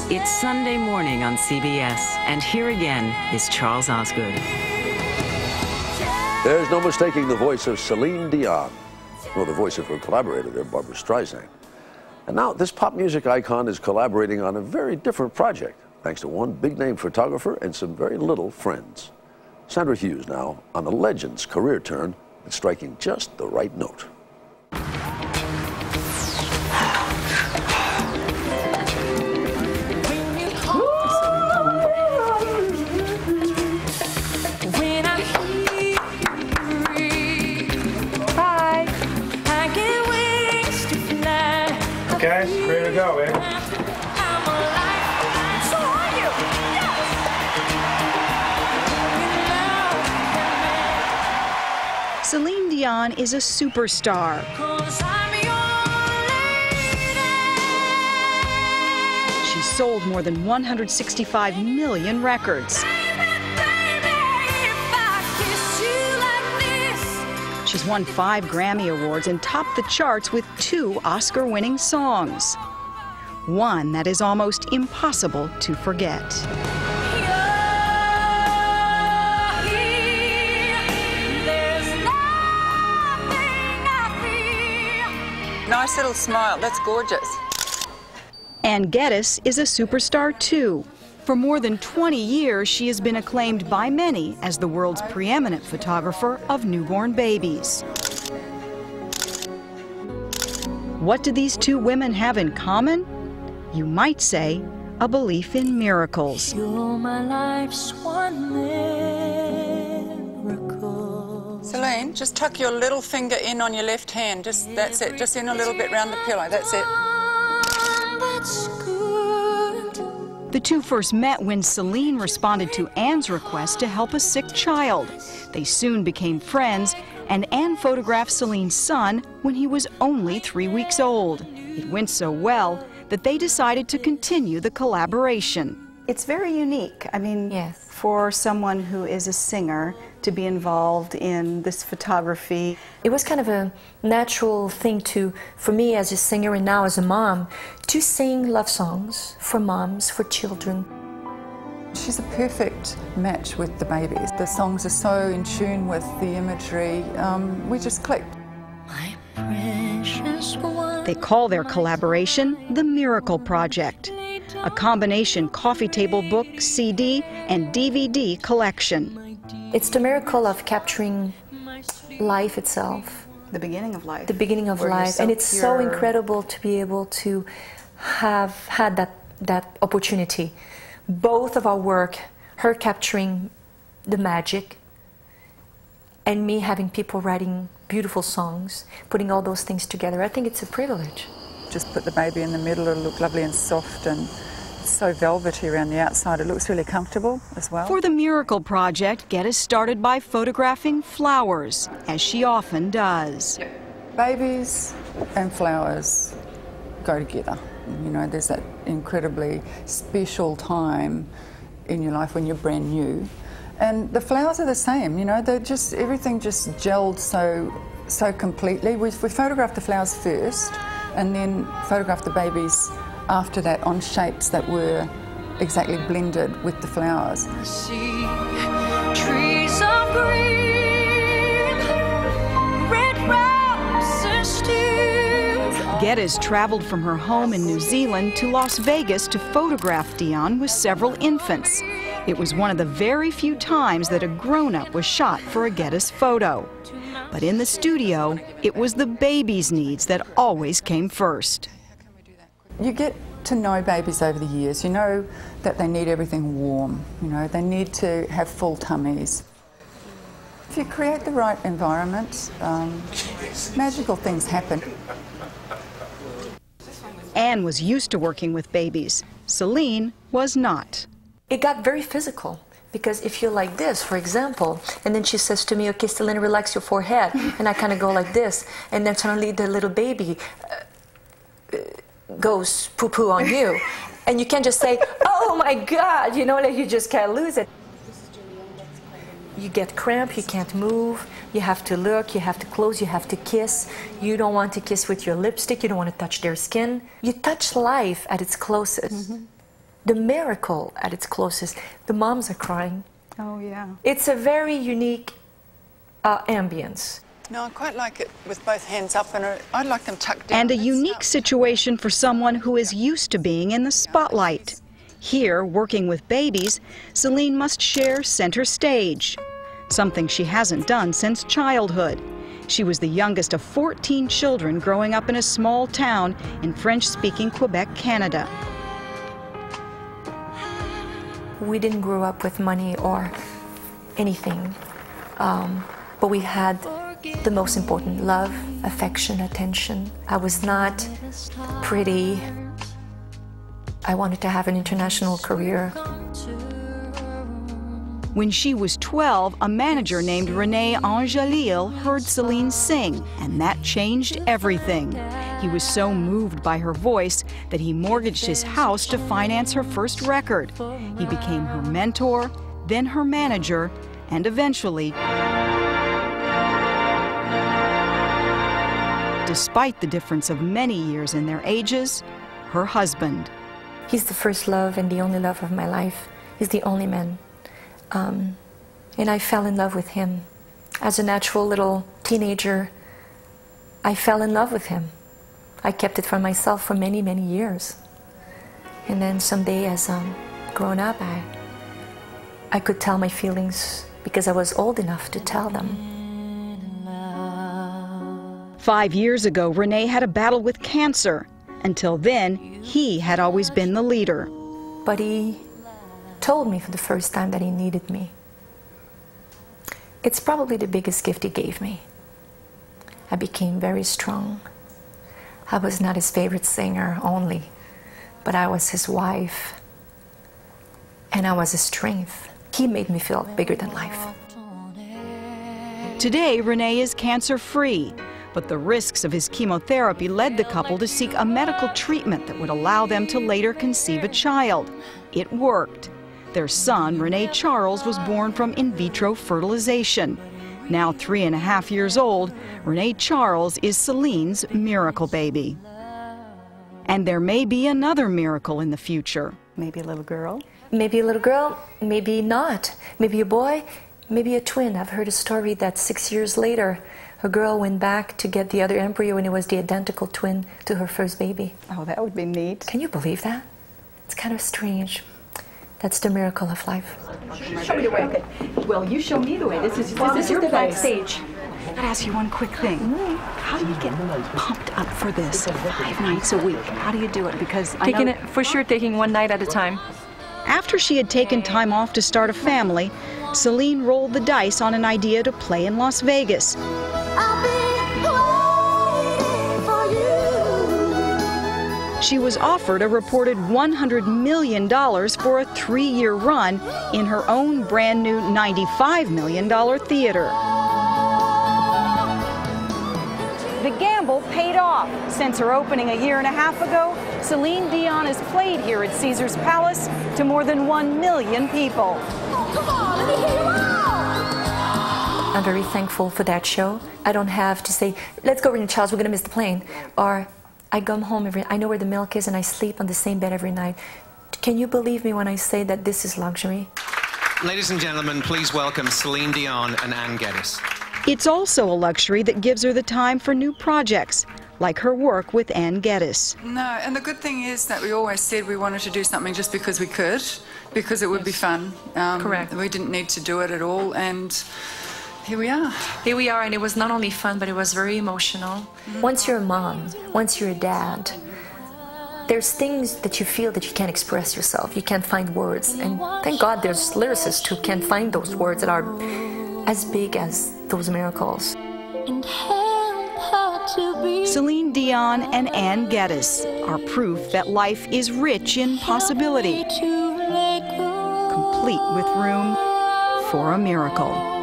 It's Sunday morning on CBS, and here again is Charles Osgood. There's no mistaking the voice of Céline Dion, or the voice of her collaborator there, Barbara Streisand. And now this pop music icon is collaborating on a very different project, thanks to one big-name photographer and some very little friends. Sandra Hughes now on a legend's career turn and striking just the right note. Okay, ready to go, eh? So are you? Yes! Céline Dion is a superstar. She sold more than 165 million records. She's won 5 Grammy Awards and topped the charts with 2 Oscar-winning songs. One that is almost impossible to forget. Nice little smile, that's gorgeous. And Geddes is a superstar too. For more than 20 years, she has been acclaimed by many as the world's preeminent photographer of newborn babies. What do these two women have in common? You might say a belief in miracles. You're my life's one miracle. Celine, just tuck your little finger in on your left hand. That's it. Just in a little bit round the pillow. That's it. The two first met when Céline responded to Anne's request to help a sick child. They soon became friends, and Anne photographed Céline's son when he was only 3 weeks old. It went so well that they decided to continue the collaboration. It's very unique. I mean, yes, for someone who is a singer to be involved in this photography. It was kind of a natural thing for me as a singer and now as a mom, to sing love songs for moms, for children. She's a perfect match with the babies. The songs are so in tune with the imagery. We just clicked. My precious one. They call their collaboration the Miracle Project, a combination coffee table book, CD, and DVD collection. It's the miracle of capturing life itself. The beginning of life. The beginning of life. So and it's so incredible to be able to have had that opportunity. Both of our work, her capturing the magic, and me having people writing beautiful songs, putting all those things together. I think it's a privilege. Just put the baby in the middle. It'll look lovely and soft and so velvety around the outside. It looks really comfortable as well. For the Miracle Project, Geddes started by photographing flowers, as she often does. Babies and flowers go together. You know, there's that incredibly special time in your life when you're brand new. And the flowers are the same, you know, they're just, everything just gelled so completely. We photographed the flowers first and then photographed the babies after that on shapes that were exactly blended with the flowers. I see trees of green, red roses too. Geddes traveled from her home in New Zealand to Las Vegas to photograph Dion with several infants. It was one of the very few times that a grown-up was shot for a Geddes photo. But in the studio, it was the baby's needs that always came first. You get to know babies over the years. You know that they need everything warm. You know, they need to have full tummies. If you create the right environment, magical things happen. Anne was used to working with babies. Céline was not. It got very physical. Because if you're like this, for example, and then she says to me, okay, Céline, relax your forehead, and I kind of go like this, and then suddenly the little baby goes poo-poo on you. And you can't just say, oh my God, you know, like you just can't lose it. You get cramp, you can't move, you have to look, you have to close, you have to kiss. You don't want to kiss with your lipstick, you don't want to touch their skin. You touch life at its closest. the miracle at its closest. The moms are crying. Oh, yeah. It's a very unique ambience. No, I quite like it with both hands up, and I'd like them tucked down. And a unique situation for someone who is used to being in the spotlight. Here, working with babies, Céline must share center stage, something she hasn't done since childhood. She was the youngest of 14 children growing up in a small town in French-speaking Quebec, Canada. We didn't grow up with money or anything, but we had the most important: love, affection, attention. I was not pretty. I wanted to have an international career. When she was 12, a manager named René Angelil heard Céline sing, and that changed everything. He was so moved by her voice that he mortgaged his house to finance her first record. He became her mentor, then her manager, and eventually, despite the difference of many years in their ages, her husband. He's the first love and the only love of my life. He's the only man. And I fell in love with him. As a natural little teenager, I fell in love with him. I kept it for myself for many, many years. And then someday, as grown up, I could tell my feelings because I was old enough to tell them. 5 years ago, René had a battle with cancer. Until then, he had always been the leader. But he told me for the first time that he needed me. It's probably the biggest gift he gave me. I became very strong. I was not his favorite singer only, but I was his wife, and I was his strength. He made me feel bigger than life. Today, René is cancer-free, but the risks of his chemotherapy led the couple to seek a medical treatment that would allow them to later conceive a child. It worked. Their son, René Charles, was born from in vitro fertilization. Now 3.5 years old, René Charles is Céline's miracle baby. And there may be another miracle in the future. Maybe a little girl? Maybe a little girl, maybe not. Maybe a boy, maybe a twin. I've heard a story that 6 years later, a girl went back to get the other embryo and it was the identical twin to her first baby. Oh, that would be neat. Can you believe that? It's kind of strange. That's the miracle of life. Show me the way. Okay. Well, you show me the way. This is your the place. backstage. I gotta ask you one quick thing. How do you get pumped up for this 5 nights a week? How do you do it? Because taking one night at a time. After she had taken time off to start a family, Céline rolled the dice on an idea to play in Las Vegas. She was offered a reported $100 million for a 3-year run in her own brand new $95 million theater. The gamble paid off. Since her opening a 1.5 years ago, Céline Dion has played here at Caesar's Palace to more than 1 million people. Oh, come on, let me hear you out! I'm very thankful for that show. I don't have to say, let's go, René Charles, we're going to miss the plane. Or I come home I know where the milk is and I sleep on the same bed every night. Can you believe me when I say that this is luxury? Ladies and gentlemen, please welcome Céline Dion and Geddes. It's also a luxury that gives her the time for new projects, like her work with Geddes. No, and the good thing is that we always said we wanted to do something just because we could, because it would be fun. Correct. We didn't need to do it at all, and here we are. Here we are, and it was not only fun, but it was very emotional. Once you're a mom, once you're a dad, there's things that you feel that you can't express yourself. You can't find words, and thank God there's lyricists who can find those words that are as big as those miracles. Céline Dion and Geddes are proof that life is rich in possibility, complete with room for a miracle.